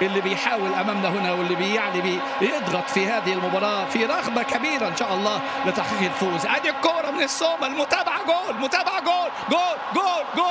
اللي بيحاول امامنا هنا واللي يعني بيضغط في هذه المباراه في رغبه كبيره ان شاء الله لتحقيق الفوز. ادي الكوره من السومه، المتابعه جول، متابعه جول، جول جول جول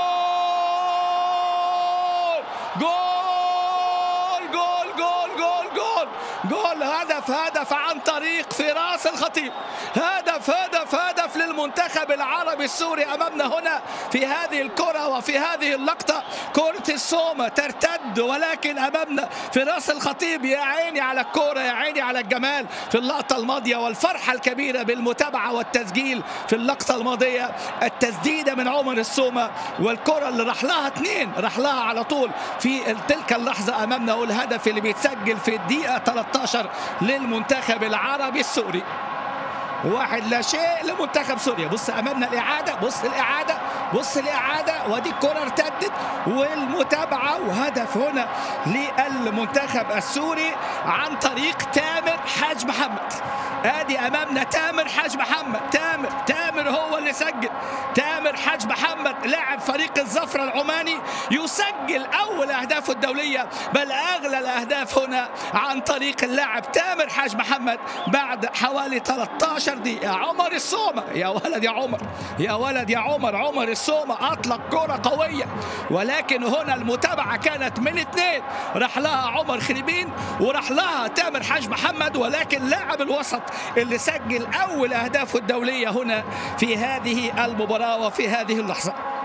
جول جول جول جول جول جول. هدف عن طريق فراس الخطيب، هدف للمنتخب العربي السوري امامنا هنا في هذه الكرة وفي هذه اللقطة. كرة السومة ترتد ولكن امامنا فراس الخطيب. يا عيني على الكرة، يا عيني على الجمال في اللقطة الماضية والفرحة الكبيرة بالمتابعة والتسجيل في اللقطة الماضية. التسديدة من عمر السومة والكرة اللي راح لها اثنين، راح لها على طول في تلك اللحظة امامنا، والهدف اللي بيتسجل في الدقيقة 13 للمنتخب العربي السوري. 1-0 لمنتخب سوريا. بص امامنا الاعاده، بص الاعاده ودي الكره ارتدت والمتابعه، وهدف هنا للمنتخب السوري عن طريق تامر حاج محمد. ادي امامنا تامر حاج محمد، تامر هو اللي سجل. تامر حاج محمد لاعب فريق الزفرة العماني يسجل اول اهدافه الدوليه، بل اغلى الاهداف هنا عن طريق اللاعب تامر حاج محمد بعد حوالي 13 دقيقة. عمر السومة، يا ولد يا عمر، يا ولد يا عمر. عمر السومة أطلق كرة قوية، ولكن هنا المتابعة كانت من اثنين، راح لها عمر خريبين وراح لها تامر حاج محمد، ولكن لاعب الوسط اللي سجل أول أهدافه الدولية هنا في هذه المباراة وفي هذه اللحظة.